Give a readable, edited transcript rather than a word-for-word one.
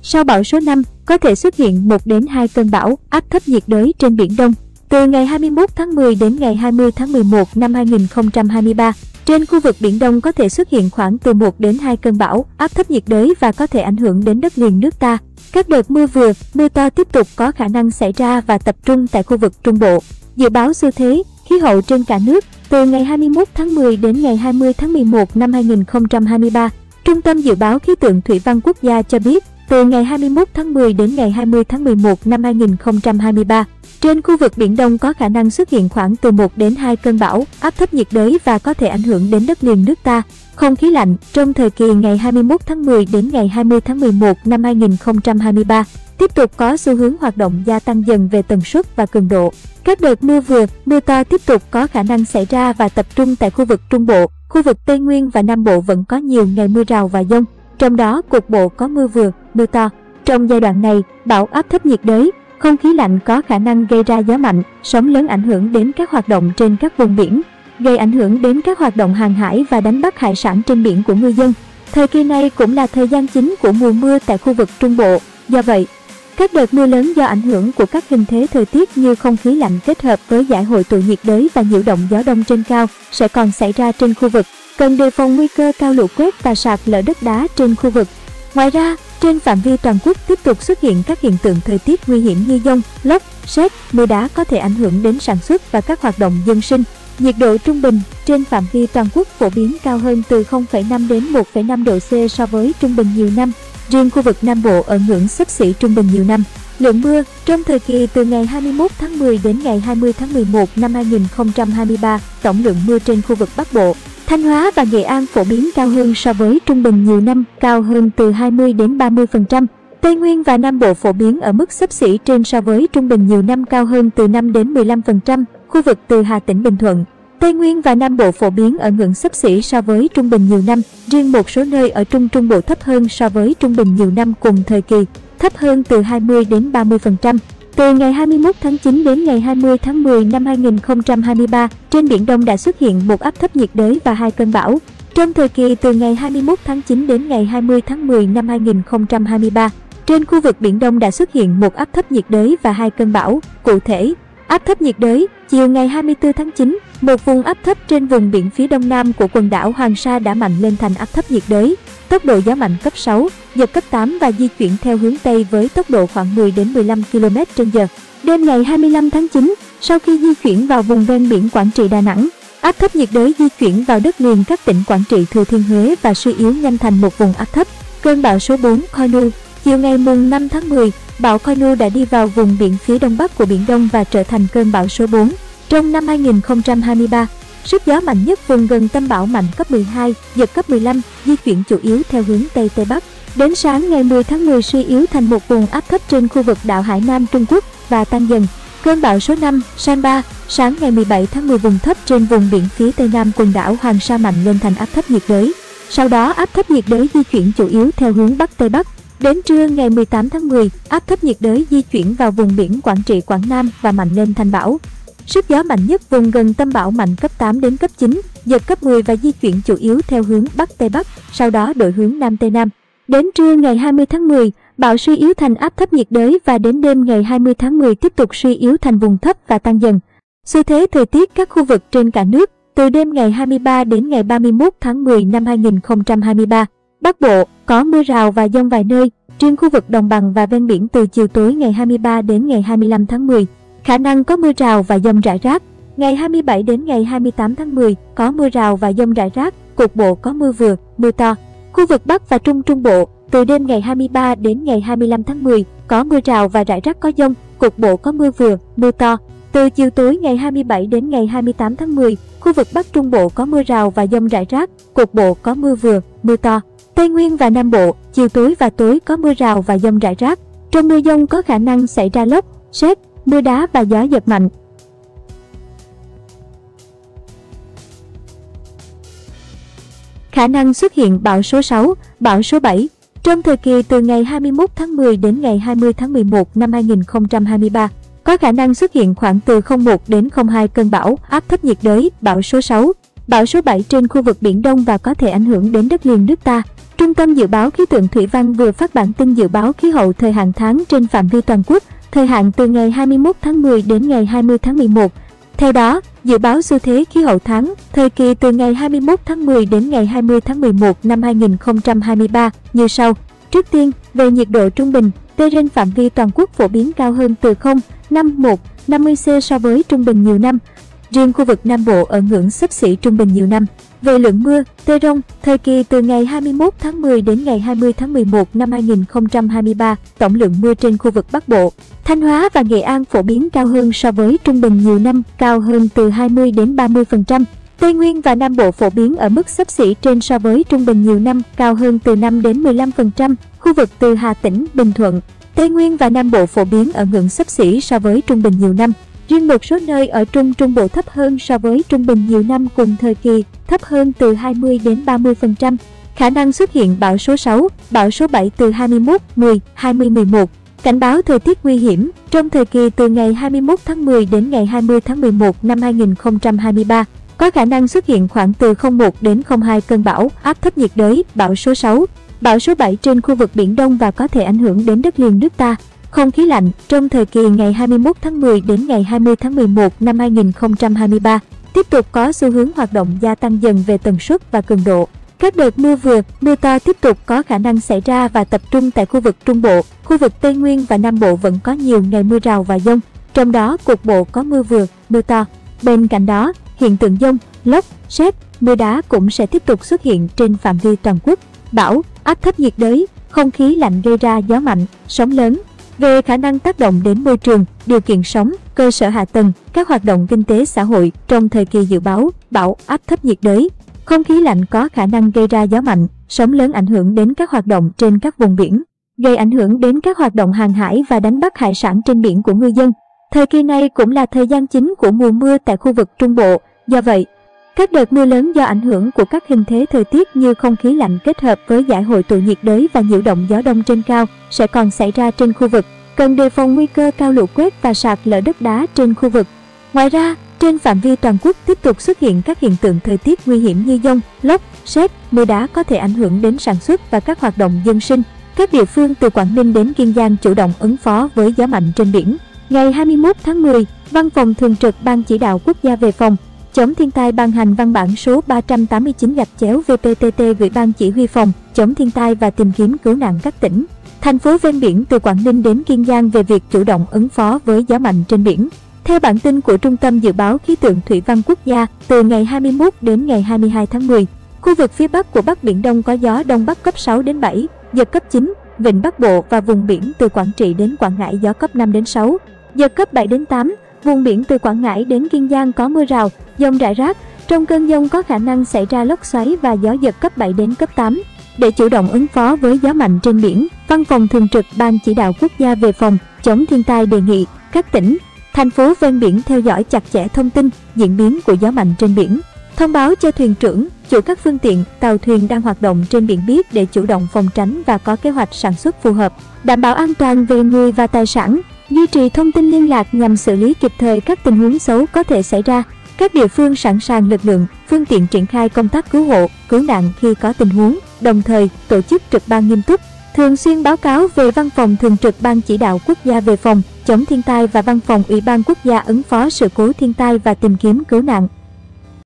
Sau bão số 5, có thể xuất hiện 1 đến 2 cơn bão, áp thấp nhiệt đới trên Biển Đông. Từ ngày 21 tháng 10 đến ngày 20 tháng 11 năm 2023, trên khu vực Biển Đông có thể xuất hiện khoảng từ 1 đến 2 cơn bão, áp thấp nhiệt đới và có thể ảnh hưởng đến đất liền nước ta. Các đợt mưa vừa, mưa to tiếp tục có khả năng xảy ra và tập trung tại khu vực Trung Bộ. Dự báo xu thế, khí hậu trên cả nước, từ ngày 21 tháng 10 đến ngày 20 tháng 11 năm 2023, Trung tâm Dự báo Khí tượng Thủy văn Quốc gia cho biết, từ ngày 21 tháng 10 đến ngày 20 tháng 11 năm 2023, trên khu vực Biển Đông có khả năng xuất hiện khoảng từ 1 đến 2 cơn bão, áp thấp nhiệt đới và có thể ảnh hưởng đến đất liền nước ta. Không khí lạnh, trong thời kỳ ngày 21 tháng 10 đến ngày 20 tháng 11 năm 2023, tiếp tục có xu hướng hoạt động gia tăng dần về tần suất và cường độ. Các đợt mưa vừa, mưa to tiếp tục có khả năng xảy ra và tập trung tại khu vực Trung Bộ, khu vực Tây Nguyên và Nam Bộ vẫn có nhiều ngày mưa rào và dông, trong đó cục bộ có mưa vừa, mưa to. Trong giai đoạn này, bão áp thấp nhiệt đới, không khí lạnh có khả năng gây ra gió mạnh, sóng lớn ảnh hưởng đến các hoạt động trên các vùng biển, gây ảnh hưởng đến các hoạt động hàng hải và đánh bắt hải sản trên biển của ngư dân. Thời kỳ này cũng là thời gian chính của mùa mưa tại khu vực Trung Bộ. Do vậy, các đợt mưa lớn do ảnh hưởng của các hình thế thời tiết như không khí lạnh kết hợp với giải hội tụ nhiệt đới và nhiễu động gió đông trên cao sẽ còn xảy ra trên khu vực. Cần đề phòng nguy cơ cao lũ quét và sạt lở đất đá trên khu vực. Ngoài ra, trên phạm vi toàn quốc tiếp tục xuất hiện các hiện tượng thời tiết nguy hiểm như dông, lốc, sét, mưa đá có thể ảnh hưởng đến sản xuất và các hoạt động dân sinh. Nhiệt độ trung bình trên phạm vi toàn quốc phổ biến cao hơn từ 0,5 đến 1,5 độ C so với trung bình nhiều năm. Riêng khu vực Nam Bộ ở ngưỡng xấp xỉ trung bình nhiều năm. Lượng mưa trong thời kỳ từ ngày 21 tháng 10 đến ngày 20 tháng 11 năm 2023, tổng lượng mưa trên khu vực Bắc Bộ, Thanh Hóa và Nghệ An phổ biến cao hơn so với trung bình nhiều năm, cao hơn từ 20 đến 30%. Tây Nguyên và Nam Bộ phổ biến ở mức xấp xỉ trên so với trung bình nhiều năm, cao hơn từ 5 đến 15%. Khu vực từ Hà Tĩnh, Bình Thuận, Tây Nguyên và Nam Bộ phổ biến ở ngưỡng xấp xỉ so với trung bình nhiều năm. Riêng một số nơi ở Trung Bộ thấp hơn so với trung bình nhiều năm cùng thời kỳ, thấp hơn từ 20 đến 30%. Từ ngày 21 tháng 9 đến ngày 20 tháng 10 năm 2023, trên Biển Đông đã xuất hiện một áp thấp nhiệt đới và 2 cơn bão. Trong thời kỳ từ ngày 21 tháng 9 đến ngày 20 tháng 10 năm 2023, trên khu vực Biển Đông đã xuất hiện một áp thấp nhiệt đới và 2 cơn bão. Cụ thể, áp thấp nhiệt đới, chiều ngày 24 tháng 9, một vùng áp thấp trên vùng biển phía đông nam của quần đảo Hoàng Sa đã mạnh lên thành áp thấp nhiệt đới. Tốc độ gió mạnh cấp 6, giật cấp 8 và di chuyển theo hướng Tây với tốc độ khoảng 10 đến 15 km/h. Đêm ngày 25 tháng 9, sau khi di chuyển vào vùng ven biển Quảng Trị, Đà Nẵng, áp thấp nhiệt đới di chuyển vào đất liền các tỉnh Quảng Trị, Thừa Thiên Huế và suy yếu nhanh thành một vùng áp thấp. Cơn bão số 4 Koi-nu, chiều ngày mùng 5 tháng 10, bão Koi-nu đã đi vào vùng biển phía đông bắc của Biển Đông và trở thành cơn bão số 4 trong năm 2023. Sức gió mạnh nhất vùng gần tâm bão mạnh cấp 12, giật cấp 15, di chuyển chủ yếu theo hướng Tây Tây Bắc. Đến sáng ngày 10 tháng 10 suy yếu thành một vùng áp thấp trên khu vực đảo Hải Nam Trung Quốc và tan dần. Cơn bão số 5 Sanba, sáng ngày 17 tháng 10 vùng thấp trên vùng biển phía Tây Nam quần đảo Hoàng Sa mạnh lên thành áp thấp nhiệt đới. Sau đó áp thấp nhiệt đới di chuyển chủ yếu theo hướng Bắc Tây Bắc. Đến trưa ngày 18 tháng 10, áp thấp nhiệt đới di chuyển vào vùng biển Quảng Trị, Quảng Nam và mạnh lên thành bão. Sức gió mạnh nhất vùng gần tâm bão mạnh cấp 8 đến cấp 9, giật cấp 10 và di chuyển chủ yếu theo hướng Bắc Tây Bắc, sau đó đổi hướng Nam Tây Nam. Đến trưa ngày 20 tháng 10, bão suy yếu thành áp thấp nhiệt đới và đến đêm ngày 20 tháng 10 tiếp tục suy yếu thành vùng thấp và tan dần. Xu thế thời tiết các khu vực trên cả nước, từ đêm ngày 23 đến ngày 31 tháng 10 năm 2023. Bắc Bộ, có mưa rào và dông vài nơi, riêng khu vực đồng bằng và ven biển từ chiều tối ngày 23 đến ngày 25 tháng 10. Khả năng có mưa rào và dông rải rác. Ngày 27 đến ngày 28 tháng 10, có mưa rào và dông rải rác, cục bộ có mưa vừa, mưa to. Khu vực Bắc và Trung Bộ, từ đêm ngày 23 đến ngày 25 tháng 10, có mưa rào và rải rác có dông, cục bộ có mưa vừa, mưa to. Từ chiều tối ngày 27 đến ngày 28 tháng 10, khu vực Bắc Trung Bộ có mưa rào và dông rải rác, cục bộ có mưa vừa, mưa to. Tây Nguyên và Nam Bộ, chiều tối và tối có mưa rào và dông rải rác. Trong mưa dông có khả năng xảy ra lốc, sét, mưa đá và gió giật mạnh. Khả năng xuất hiện bão số 6, bão số 7. Trong thời kỳ từ ngày 21 tháng 10 đến ngày 20 tháng 11 năm 2023, có khả năng xuất hiện khoảng từ 01 đến 02 cơn bão, áp thấp nhiệt đới, bão số 6, bão số 7 trên khu vực Biển Đông và có thể ảnh hưởng đến đất liền nước ta. Trung tâm Dự báo Khí tượng Thủy văn vừa phát bản tin dự báo khí hậu thời hạn tháng trên phạm vi toàn quốc, thời hạn từ ngày 21 tháng 10 đến ngày 20 tháng 11. Theo đó, dự báo xu thế khí hậu tháng, thời kỳ từ ngày 21 tháng 10 đến ngày 20 tháng 11 năm 2023 như sau. Trước tiên, về nhiệt độ trung bình, trên phạm vi toàn quốc phổ biến cao hơn từ 0,51-50 C so với trung bình nhiều năm. Riêng khu vực Nam Bộ ở ngưỡng xấp xỉ trung bình nhiều năm. Về lượng mưa, rông, thời kỳ từ ngày 21 tháng 10 đến ngày 20 tháng 11 năm 2023, tổng lượng mưa trên khu vực Bắc Bộ, Thanh Hóa và Nghệ An phổ biến cao hơn so với trung bình nhiều năm, cao hơn từ 20 đến 30%. Tây Nguyên và Nam Bộ phổ biến ở mức xấp xỉ trên so với trung bình nhiều năm, cao hơn từ 5 đến 15%. Khu vực từ Hà Tĩnh, Bình Thuận, Tây Nguyên và Nam Bộ phổ biến ở ngưỡng xấp xỉ so với trung bình nhiều năm. Riêng một số nơi ở Trung Bộ thấp hơn so với trung bình nhiều năm cùng thời kỳ, thấp hơn từ 20 đến 30%. Khả năng xuất hiện bão số 6, bão số 7 từ 21/10/2011. Cảnh báo thời tiết nguy hiểm trong thời kỳ từ ngày 21 tháng 10 đến ngày 20 tháng 11 năm 2023. Có khả năng xuất hiện khoảng từ 01 đến 02 cơn bão, áp thấp nhiệt đới, bão số 6, bão số 7 trên khu vực Biển Đông và có thể ảnh hưởng đến đất liền nước ta. Không khí lạnh trong thời kỳ ngày 21 tháng 10 đến ngày 20 tháng 11 năm 2023 tiếp tục có xu hướng hoạt động gia tăng dần về tần suất và cường độ. Các đợt mưa vừa, mưa to tiếp tục có khả năng xảy ra và tập trung tại khu vực Trung Bộ, khu vực Tây Nguyên và Nam Bộ vẫn có nhiều ngày mưa rào và dông, trong đó cục bộ có mưa vừa, mưa to. Bên cạnh đó, hiện tượng dông, lốc, sét, mưa đá cũng sẽ tiếp tục xuất hiện trên phạm vi toàn quốc. Bão, áp thấp nhiệt đới, không khí lạnh gây ra gió mạnh, sóng lớn. Về khả năng tác động đến môi trường, điều kiện sống, cơ sở hạ tầng, các hoạt động kinh tế xã hội trong thời kỳ dự báo bão áp thấp nhiệt đới, không khí lạnh có khả năng gây ra gió mạnh, sóng lớn ảnh hưởng đến các hoạt động trên các vùng biển, gây ảnh hưởng đến các hoạt động hàng hải và đánh bắt hải sản trên biển của ngư dân. Thời kỳ này cũng là thời gian chính của mùa mưa tại khu vực Trung Bộ, do vậy, các đợt mưa lớn do ảnh hưởng của các hình thế thời tiết như không khí lạnh kết hợp với giải hội tụ nhiệt đới và nhiễu động gió đông trên cao sẽ còn xảy ra trên khu vực. Cần đề phòng nguy cơ cao lũ quét và sạt lở đất đá trên khu vực. Ngoài ra, trên phạm vi toàn quốc tiếp tục xuất hiện các hiện tượng thời tiết nguy hiểm như dông, lốc, sét, mưa đá có thể ảnh hưởng đến sản xuất và các hoạt động dân sinh. Các địa phương từ Quảng Ninh đến Kiên Giang chủ động ứng phó với gió mạnh trên biển. Ngày 21 tháng 10, Văn phòng Thường trực Ban Chỉ đạo Quốc gia về phòng chống thiên tai ban hành văn bản số 389/VPTT gửi Ban Chỉ huy phòng chống thiên tai và tìm kiếm cứu nạn các tỉnh, thành phố ven biển từ Quảng Ninh đến Kiên Giang về việc chủ động ứng phó với gió mạnh trên biển. Theo bản tin của Trung tâm Dự báo Khí tượng Thủy văn Quốc gia, từ ngày 21 đến ngày 22 tháng 10, khu vực phía Bắc của Bắc Biển Đông có gió Đông Bắc cấp 6 đến 7, giật cấp 9, vịnh Bắc Bộ và vùng biển từ Quảng Trị đến Quảng Ngãi gió cấp 5 đến 6, giật cấp 7 đến 8, vùng biển từ Quảng Ngãi đến Kiên Giang có mưa rào, dông rải rác. Trong cơn dông có khả năng xảy ra lốc xoáy và gió giật cấp 7 đến cấp 8. Để chủ động ứng phó với gió mạnh trên biển, Văn phòng Thường trực Ban Chỉ đạo Quốc gia về phòng chống thiên tai đề nghị các tỉnh, thành phố ven biển theo dõi chặt chẽ thông tin, diễn biến của gió mạnh trên biển, thông báo cho thuyền trưởng, chủ các phương tiện, tàu thuyền đang hoạt động trên biển biết để chủ động phòng tránh và có kế hoạch sản xuất phù hợp, đảm bảo an toàn về người và tài sản, duy trì thông tin liên lạc nhằm xử lý kịp thời các tình huống xấu có thể xảy ra. Các địa phương sẵn sàng lực lượng, phương tiện triển khai công tác cứu hộ, cứu nạn khi có tình huống, đồng thời tổ chức trực ban nghiêm túc, thường xuyên báo cáo về Văn phòng Thường trực Ban Chỉ đạo Quốc gia về phòng chống thiên tai và Văn phòng Ủy ban Quốc gia ứng phó sự cố thiên tai và tìm kiếm cứu nạn.